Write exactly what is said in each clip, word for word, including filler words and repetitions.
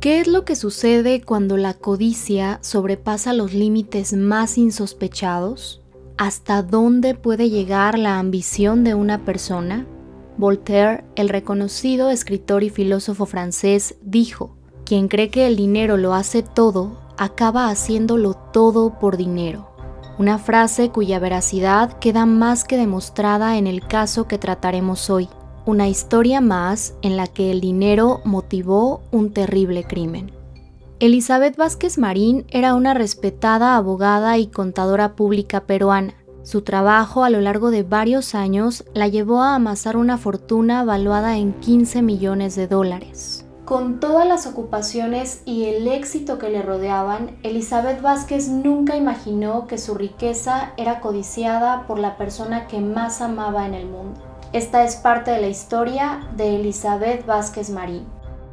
¿Qué es lo que sucede cuando la codicia sobrepasa los límites más insospechados? ¿Hasta dónde puede llegar la ambición de una persona? Voltaire, el reconocido escritor y filósofo francés, dijo: quien cree que el dinero lo hace todo, acaba haciéndolo todo por dinero. Una frase cuya veracidad queda más que demostrada en el caso que trataremos hoy. Una historia más en la que el dinero motivó un terrible crimen. Elizabeth Vázquez Marín era una respetada abogada y contadora pública peruana. Su trabajo a lo largo de varios años la llevó a amasar una fortuna valuada en quince millones de dólares. Con todas las ocupaciones y el éxito que le rodeaban, Elizabeth Vázquez nunca imaginó que su riqueza era codiciada por la persona que más amaba en el mundo. Esta es parte de la historia de Elizabeth Vázquez Marín.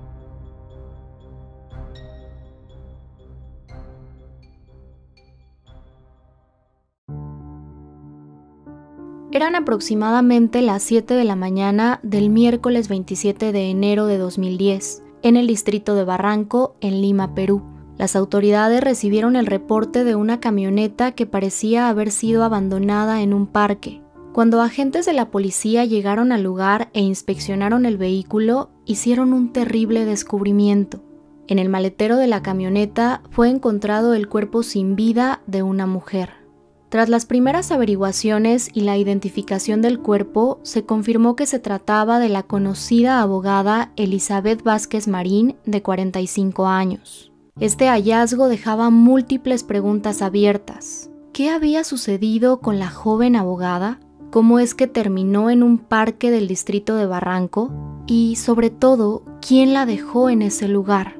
Eran aproximadamente las siete de la mañana del miércoles veintisiete de enero de dos mil diez, en el distrito de Barranco, en Lima, Perú. Las autoridades recibieron el reporte de una camioneta que parecía haber sido abandonada en un parque. Cuando agentes de la policía llegaron al lugar e inspeccionaron el vehículo, hicieron un terrible descubrimiento. En el maletero de la camioneta fue encontrado el cuerpo sin vida de una mujer. Tras las primeras averiguaciones y la identificación del cuerpo, se confirmó que se trataba de la conocida abogada Elizabeth Vázquez Marín, de cuarenta y cinco años. Este hallazgo dejaba múltiples preguntas abiertas. ¿Qué había sucedido con la joven abogada? ¿Cómo es que terminó en un parque del distrito de Barranco? Y, sobre todo, ¿quién la dejó en ese lugar?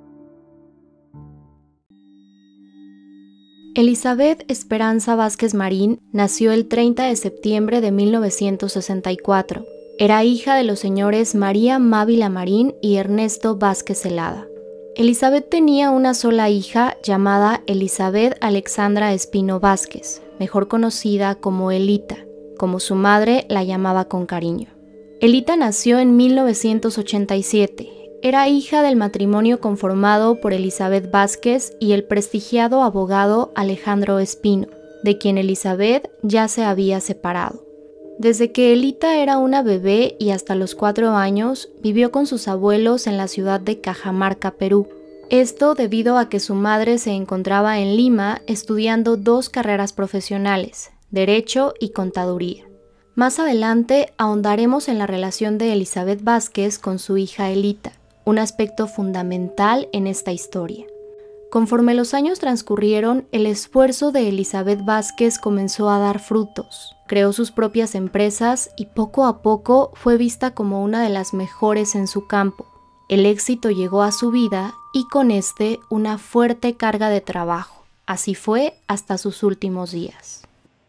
Elizabeth Esperanza Vázquez Marín nació el treinta de septiembre de mil novecientos sesenta y cuatro. Era hija de los señores María Mávila Marín y Ernesto Vázquez Celada. Elizabeth tenía una sola hija llamada Elizabeth Alexandra Espino Vázquez, mejor conocida como Elita, como su madre la llamaba con cariño. Elita nació en mil novecientos ochenta y siete. Era hija del matrimonio conformado por Elizabeth Vázquez y el prestigiado abogado Alejandro Espino, de quien Elizabeth ya se había separado. Desde que Elita era una bebé y hasta los cuatro años, vivió con sus abuelos en la ciudad de Cajamarca, Perú. Esto debido a que su madre se encontraba en Lima estudiando dos carreras profesionales, Derecho y Contaduría. Más adelante ahondaremos en la relación de Elizabeth Vázquez con su hija Elita, un aspecto fundamental en esta historia. Conforme los años transcurrieron, el esfuerzo de Elizabeth Vázquez comenzó a dar frutos. Creó sus propias empresas y poco a poco fue vista como una de las mejores en su campo. El éxito llegó a su vida y con este una fuerte carga de trabajo. Así fue hasta sus últimos días.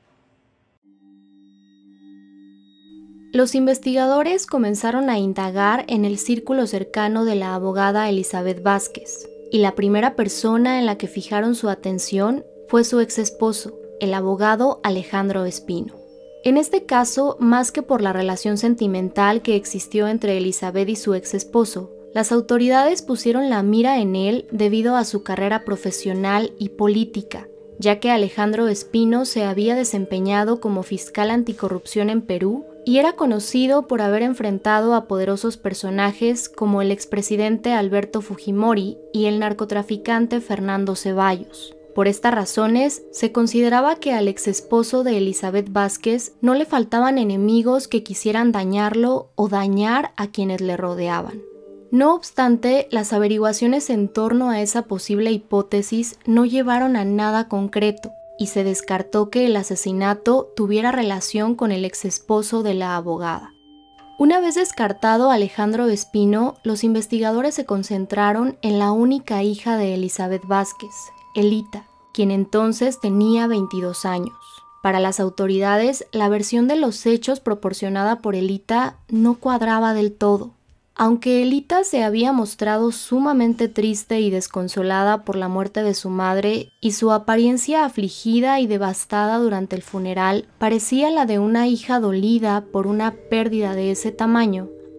Los investigadores comenzaron a indagar en el círculo cercano de la abogada Elizabeth Vázquez, y la primera persona en la que fijaron su atención fue su exesposo, el abogado Alejandro Espino. En este caso, más que por la relación sentimental que existió entre Elizabeth y su exesposo, las autoridades pusieron la mira en él debido a su carrera profesional y política, ya que Alejandro Espino se había desempeñado como fiscal anticorrupción en Perú y era conocido por haber enfrentado a poderosos personajes como el expresidente Alberto Fujimori y el narcotraficante Fernando Ceballos. Por estas razones, se consideraba que al exesposo de Elizabeth Vázquez no le faltaban enemigos que quisieran dañarlo o dañar a quienes le rodeaban. No obstante, las averiguaciones en torno a esa posible hipótesis no llevaron a nada concreto, y se descartó que el asesinato tuviera relación con el exesposo de la abogada. Una vez descartado Alejandro Espino, los investigadores se concentraron en la única hija de Elizabeth Vázquez, Elita, quien entonces tenía veintidós años. Para las autoridades, la versión de los hechos proporcionada por Elita no cuadraba del todo. Aunque Elita se había mostrado sumamente triste y desconsolada por la muerte de su madre y su apariencia afligida y devastada durante el funeral parecía la de una hija dolida por una pérdida de ese tamaño,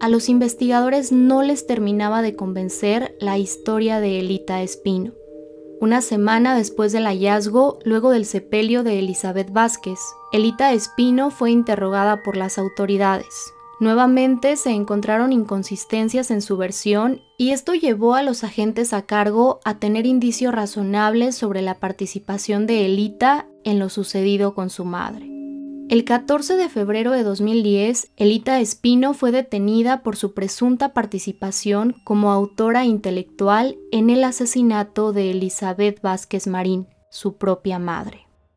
a los investigadores no les terminaba de convencer la historia de Elita Espino. Una semana después del hallazgo, luego del sepelio de Elizabeth Vázquez, Elita Espino fue interrogada por las autoridades. Nuevamente se encontraron inconsistencias en su versión y esto llevó a los agentes a cargo a tener indicios razonables sobre la participación de Elita en lo sucedido con su madre. El catorce de febrero de dos mil diez, Elita Espino fue detenida por su presunta participación como autora intelectual en el asesinato de Elizabeth Vázquez Marín, su propia madre.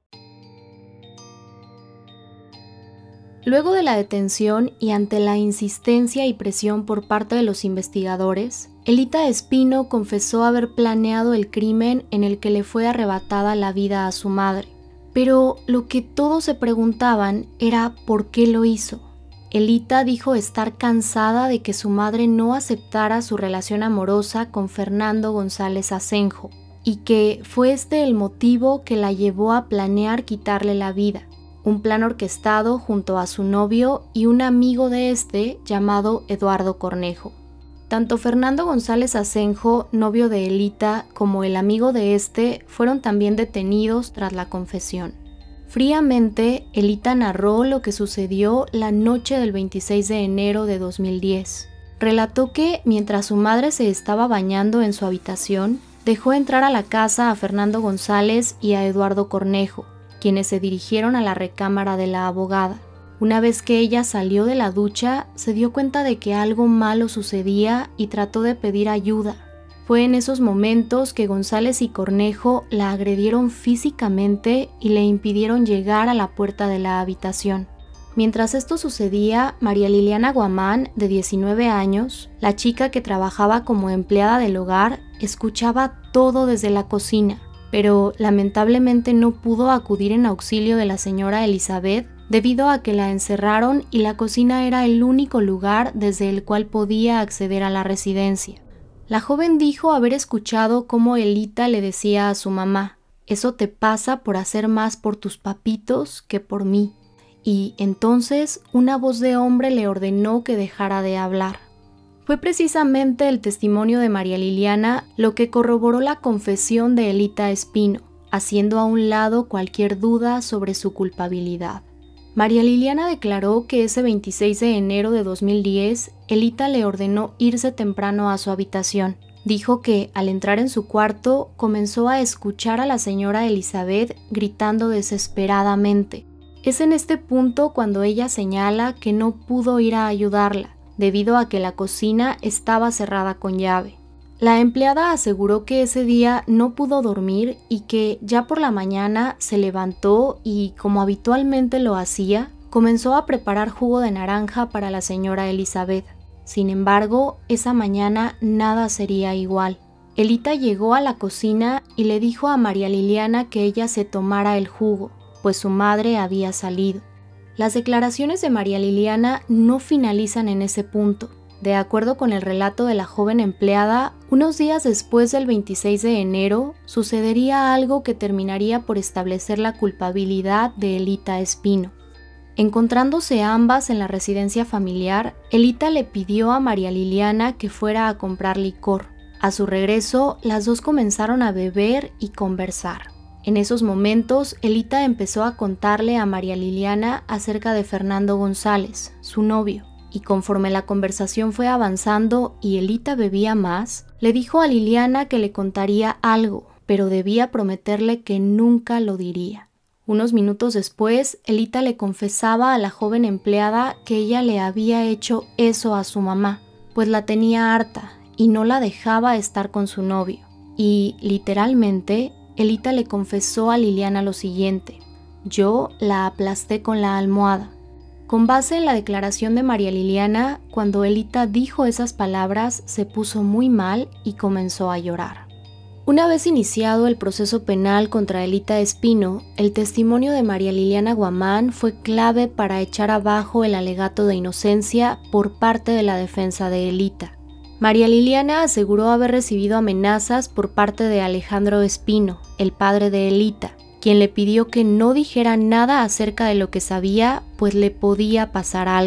Luego de la detención y ante la insistencia y presión por parte de los investigadores, Elita Espino confesó haber planeado el crimen en el que le fue arrebatada la vida a su madre. Pero lo que todos se preguntaban era ¿por qué lo hizo? Elita dijo estar cansada de que su madre no aceptara su relación amorosa con Fernando González Asenjo y que fue este el motivo que la llevó a planear quitarle la vida. Un plan orquestado junto a su novio y un amigo de este llamado Eduardo Cornejo. Tanto Fernando González Asenjo, novio de Elita, como el amigo de este fueron también detenidos tras la confesión. Fríamente, Elita narró lo que sucedió la noche del veintiséis de enero de dos mil diez. Relató que, mientras su madre se estaba bañando en su habitación, dejó entrar a la casa a Fernando González y a Eduardo Cornejo, quienes se dirigieron a la recámara de la abogada. Una vez que ella salió de la ducha, se dio cuenta de que algo malo sucedía y trató de pedir ayuda. Fue en esos momentos que González y Cornejo la agredieron físicamente y le impidieron llegar a la puerta de la habitación. Mientras esto sucedía, María Liliana Guamán, de diecinueve años, la chica que trabajaba como empleada del hogar, escuchaba todo desde la cocina, pero lamentablemente no pudo acudir en auxilio de la señora Elizabeth debido a que la encerraron y la cocina era el único lugar desde el cual podía acceder a la residencia. La joven dijo haber escuchado cómo Elita le decía a su mamá: «Eso te pasa por hacer más por tus papitos que por mí». Y entonces una voz de hombre le ordenó que dejara de hablar. Fue precisamente el testimonio de María Liliana lo que corroboró la confesión de Elita Espino, haciendo a un lado cualquier duda sobre su culpabilidad. María Liliana declaró que ese veintiséis de enero de dos mil diez, Elita le ordenó irse temprano a su habitación. Dijo que, al entrar en su cuarto, comenzó a escuchar a la señora Elizabeth gritando desesperadamente. Es en este punto cuando ella señala que no pudo ir a ayudarla, debido a que la cocina estaba cerrada con llave. La empleada aseguró que ese día no pudo dormir y que ya por la mañana se levantó y, como habitualmente lo hacía, comenzó a preparar jugo de naranja para la señora Elizabeth. Sin embargo, esa mañana nada sería igual. Elita llegó a la cocina y le dijo a María Liliana que ella se tomara el jugo, pues su madre había salido. Las declaraciones de María Liliana no finalizan en ese punto. De acuerdo con el relato de la joven empleada, unos días después del veintiséis de enero, sucedería algo que terminaría por establecer la culpabilidad de Elita Espino. Encontrándose ambas en la residencia familiar, Elita le pidió a María Liliana que fuera a comprar licor. A su regreso, las dos comenzaron a beber y conversar. En esos momentos, Elita empezó a contarle a María Liliana acerca de Fernando González, su novio. Y conforme la conversación fue avanzando y Elita bebía más, le dijo a Liliana que le contaría algo, pero debía prometerle que nunca lo diría. Unos minutos después, Elita le confesaba a la joven empleada que ella le había hecho eso a su mamá, pues la tenía harta y no la dejaba estar con su novio. Y, literalmente, Elita le confesó a Liliana lo siguiente: «Yo la aplasté con la almohada». Con base en la declaración de María Liliana, cuando Elita dijo esas palabras, se puso muy mal y comenzó a llorar. Una vez iniciado el proceso penal contra Elita Espino, el testimonio de María Liliana Guamán fue clave para echar abajo el alegato de inocencia por parte de la defensa de Elita. María Liliana aseguró haber recibido amenazas por parte de Alejandro Espino, el padre de Elita, quien le pidió que no dijera nada acerca de lo que sabía, pues le podía pasar algo.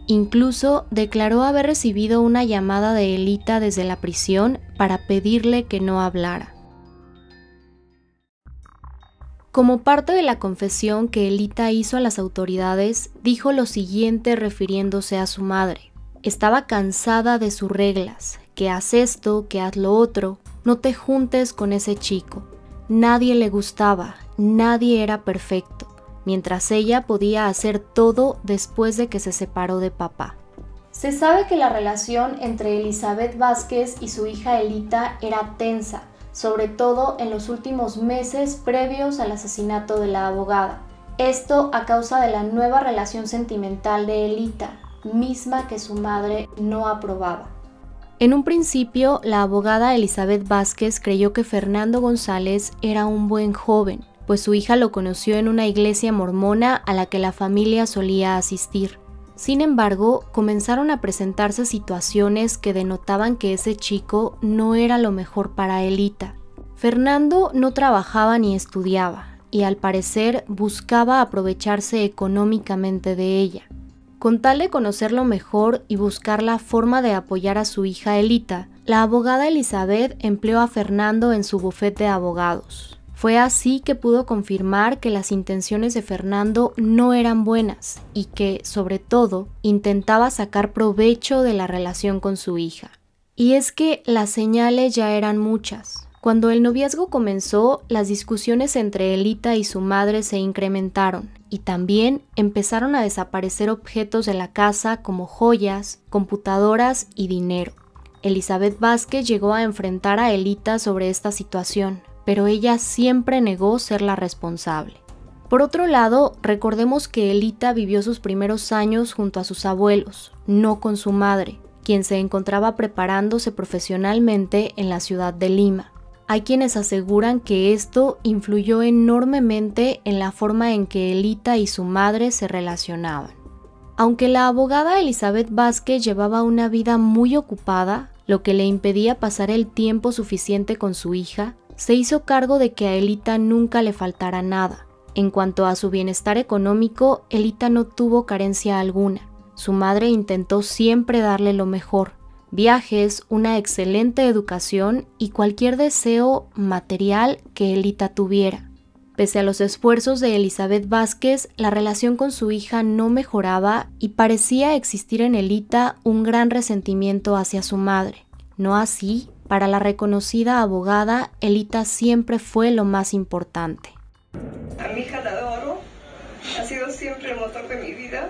Incluso declaró haber recibido una llamada de Elita desde la prisión para pedirle que no hablara. Como parte de la confesión que Elita hizo a las autoridades, dijo lo siguiente refiriéndose a su madre. Estaba cansada de sus reglas, que haz esto, que haz lo otro, no te juntes con ese chico. Nadie le gustaba, nadie era perfecto, mientras ella podía hacer todo después de que se separó de papá. Se sabe que la relación entre Elizabeth Vázquez y su hija Elita era tensa, sobre todo en los últimos meses previos al asesinato de la abogada. Esto a causa de la nueva relación sentimental de Elita, misma que su madre no aprobaba. En un principio, la abogada Elizabeth Vázquez creyó que Fernando González era un buen joven, pues su hija lo conoció en una iglesia mormona a la que la familia solía asistir. Sin embargo, comenzaron a presentarse situaciones que denotaban que ese chico no era lo mejor para Elita. Fernando no trabajaba ni estudiaba, y al parecer buscaba aprovecharse económicamente de ella. Con tal de conocerlo mejor y buscar la forma de apoyar a su hija Elita, la abogada Elizabeth empleó a Fernando en su bufete de abogados. Fue así que pudo confirmar que las intenciones de Fernando no eran buenas y que, sobre todo, intentaba sacar provecho de la relación con su hija. Y es que las señales ya eran muchas. Cuando el noviazgo comenzó, las discusiones entre Elita y su madre se incrementaron y también empezaron a desaparecer objetos de la casa como joyas, computadoras y dinero. Elizabeth Vázquez llegó a enfrentar a Elita sobre esta situación, pero ella siempre negó ser la responsable. Por otro lado, recordemos que Elita vivió sus primeros años junto a sus abuelos, no con su madre, quien se encontraba preparándose profesionalmente en la ciudad de Lima. Hay quienes aseguran que esto influyó enormemente en la forma en que Elita y su madre se relacionaban. Aunque la abogada Elizabeth Vázquez llevaba una vida muy ocupada, lo que le impedía pasar el tiempo suficiente con su hija, se hizo cargo de que a Elita nunca le faltara nada. En cuanto a su bienestar económico, Elita no tuvo carencia alguna. Su madre intentó siempre darle lo mejor: viajes, una excelente educación y cualquier deseo material que Elita tuviera. Pese a los esfuerzos de Elizabeth Vázquez, la relación con su hija no mejoraba y parecía existir en Elita un gran resentimiento hacia su madre. No así, para la reconocida abogada, Elita siempre fue lo más importante. A mi hija la adoro, ha sido siempre el motor de mi vida.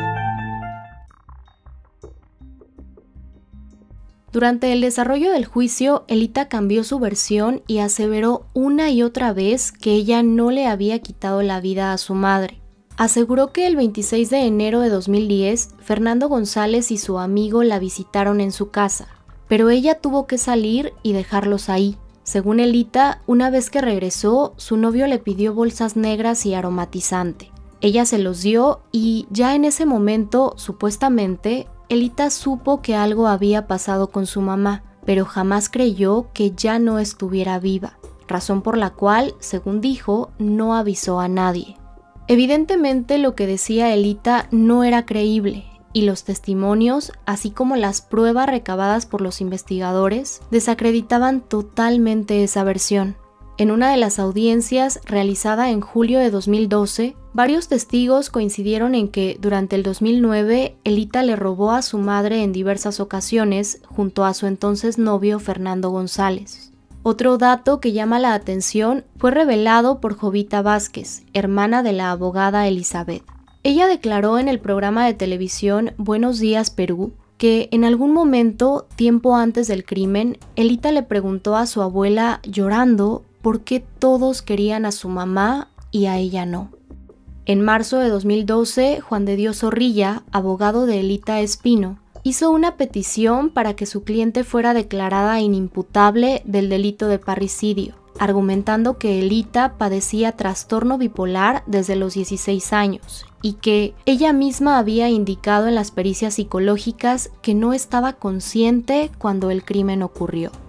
Durante el desarrollo del juicio, Elita cambió su versión y aseveró una y otra vez que ella no le había quitado la vida a su madre. Aseguró que el veintiséis de enero de dos mil diez, Fernando González y su amigo la visitaron en su casa, pero ella tuvo que salir y dejarlos ahí. Según Elita, una vez que regresó, su novio le pidió bolsas negras y aromatizante. Ella se los dio y ya en ese momento, supuestamente, Elita supo que algo había pasado con su mamá, pero jamás creyó que ya no estuviera viva, razón por la cual, según dijo, no avisó a nadie. Evidentemente lo que decía Elita no era creíble, y los testimonios, así como las pruebas recabadas por los investigadores, desacreditaban totalmente esa versión. En una de las audiencias realizada en julio de dos mil doce, varios testigos coincidieron en que durante el dos mil nueve Elita le robó a su madre en diversas ocasiones junto a su entonces novio Fernando González. Otro dato que llama la atención fue revelado por Jovita Vázquez, hermana de la abogada Elizabeth. Ella declaró en el programa de televisión Buenos Días Perú que en algún momento, tiempo antes del crimen, Elita le preguntó a su abuela llorando por qué todos querían a su mamá y a ella no. En marzo de dos mil doce, Juan de Dios Zorrilla, abogado de Elita Espino, hizo una petición para que su cliente fuera declarada inimputable del delito de parricidio, argumentando que Elita padecía trastorno bipolar desde los dieciséis años y que ella misma había indicado en las pericias psicológicas que no estaba consciente cuando el crimen ocurrió.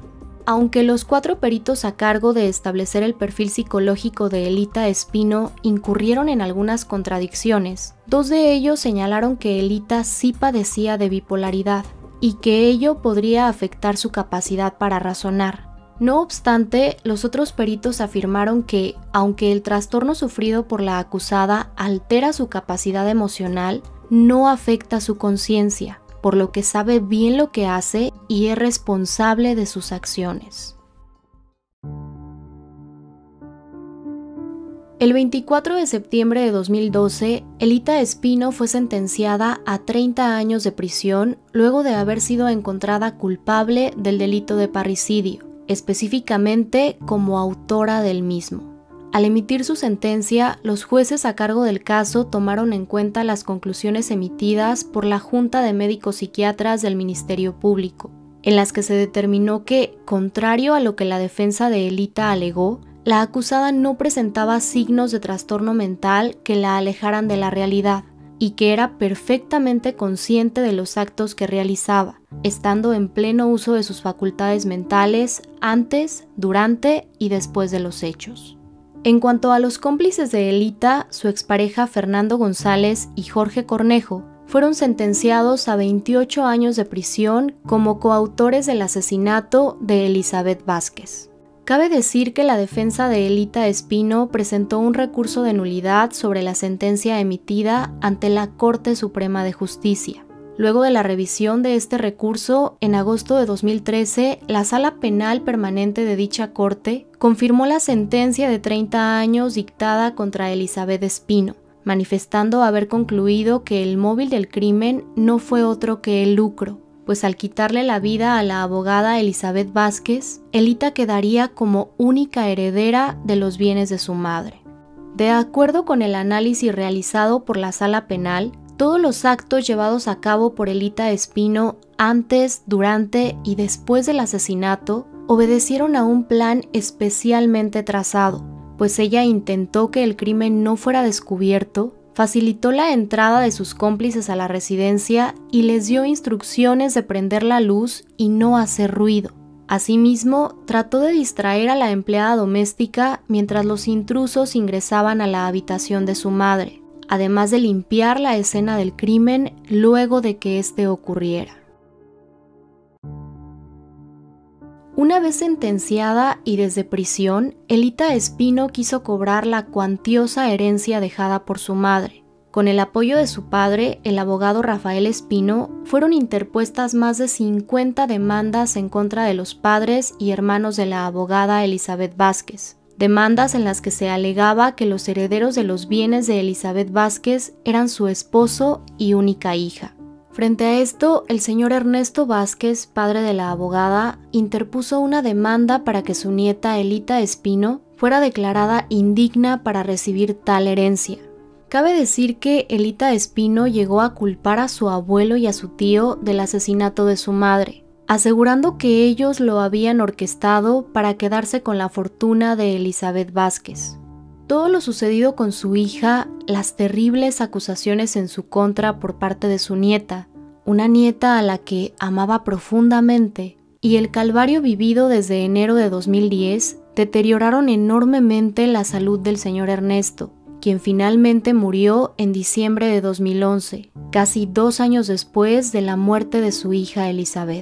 Aunque los cuatro peritos a cargo de establecer el perfil psicológico de Elita Espino incurrieron en algunas contradicciones, dos de ellos señalaron que Elita sí padecía de bipolaridad y que ello podría afectar su capacidad para razonar. No obstante, los otros peritos afirmaron que, aunque el trastorno sufrido por la acusada altera su capacidad emocional, no afecta su conciencia, por lo que sabe bien lo que hace y es responsable de sus acciones. El veinticuatro de septiembre de dos mil doce, Elita Espino fue sentenciada a treinta años de prisión luego de haber sido encontrada culpable del delito de parricidio, específicamente como autora del mismo. Al emitir su sentencia, los jueces a cargo del caso tomaron en cuenta las conclusiones emitidas por la Junta de Médicos Psiquiatras del Ministerio Público, en las que se determinó que, contrario a lo que la defensa de Elita alegó, la acusada no presentaba signos de trastorno mental que la alejaran de la realidad y que era perfectamente consciente de los actos que realizaba, estando en pleno uso de sus facultades mentales antes, durante y después de los hechos. En cuanto a los cómplices de Elita, su expareja Fernando González y Jorge Cornejo fueron sentenciados a veintiocho años de prisión como coautores del asesinato de Elizabeth Vázquez. Cabe decir que la defensa de Elita Espino presentó un recurso de nulidad sobre la sentencia emitida ante la Corte Suprema de Justicia. Luego de la revisión de este recurso, en agosto de dos mil trece, la Sala Penal Permanente de dicha Corte confirmó la sentencia de treinta años dictada contra Elizabeth Espino, manifestando haber concluido que el móvil del crimen no fue otro que el lucro, pues al quitarle la vida a la abogada Elizabeth Vázquez, Elita quedaría como única heredera de los bienes de su madre. De acuerdo con el análisis realizado por la Sala Penal, todos los actos llevados a cabo por Elita Espino antes, durante y después del asesinato obedecieron a un plan especialmente trazado, pues ella intentó que el crimen no fuera descubierto, facilitó la entrada de sus cómplices a la residencia y les dio instrucciones de prender la luz y no hacer ruido. Asimismo, trató de distraer a la empleada doméstica mientras los intrusos ingresaban a la habitación de su madre, además de limpiar la escena del crimen luego de que éste ocurriera. Una vez sentenciada y desde prisión, Elita Espino quiso cobrar la cuantiosa herencia dejada por su madre. Con el apoyo de su padre, el abogado Rafael Espino, fueron interpuestas más de cincuenta demandas en contra de los padres y hermanos de la abogada Elizabeth Vázquez. Demandas en las que se alegaba que los herederos de los bienes de Elizabeth Vázquez eran su esposo y única hija. Frente a esto, el señor Ernesto Vázquez, padre de la abogada, interpuso una demanda para que su nieta Elita Espino fuera declarada indigna para recibir tal herencia. Cabe decir que Elita Espino llegó a culpar a su abuelo y a su tío del asesinato de su madre, asegurando que ellos lo habían orquestado para quedarse con la fortuna de Elizabeth Vázquez. Todo lo sucedido con su hija, las terribles acusaciones en su contra por parte de su nieta, una nieta a la que amaba profundamente, y el calvario vivido desde enero de dos mil diez deterioraron enormemente la salud del señor Ernesto, quien finalmente murió en diciembre de dos mil once, casi dos años después de la muerte de su hija Elizabeth.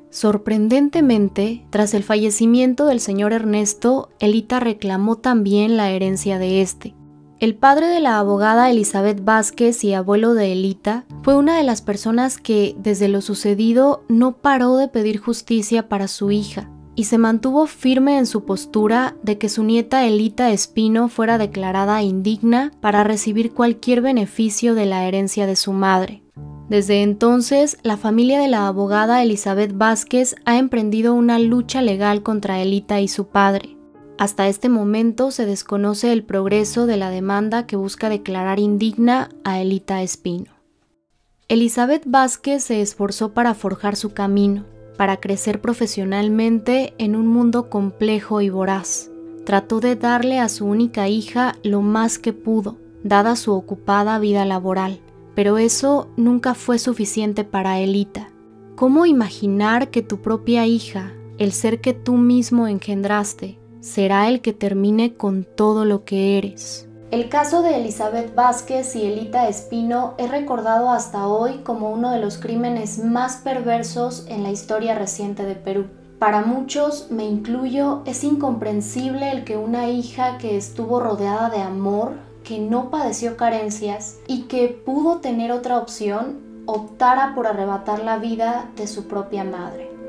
Sorprendentemente, tras el fallecimiento del señor Ernesto, Elita reclamó también la herencia de este. El padre de la abogada Elizabeth Vázquez y abuelo de Elita fue una de las personas que, desde lo sucedido, no paró de pedir justicia para su hija y se mantuvo firme en su postura de que su nieta Elita Espino fuera declarada indigna para recibir cualquier beneficio de la herencia de su madre. Desde entonces, la familia de la abogada Elizabeth Vázquez ha emprendido una lucha legal contra Elita y su padre. Hasta este momento se desconoce el progreso de la demanda que busca declarar indigna a Elita Espino. Elizabeth Vázquez se esforzó para forjar su camino, para crecer profesionalmente en un mundo complejo y voraz. Trató de darle a su única hija lo más que pudo, dada su ocupada vida laboral. Pero eso nunca fue suficiente para Elita. ¿Cómo imaginar que tu propia hija, el ser que tú mismo engendraste será el que termine con todo lo que eres. El caso de Elizabeth Vázquez y Elita Espino es recordado hasta hoy como uno de los crímenes más perversos en la historia reciente de Perú. Para muchos, me incluyo, es incomprensible el que una hija que estuvo rodeada de amor, que no padeció carencias y que pudo tener otra opción, optara por arrebatar la vida de su propia madre.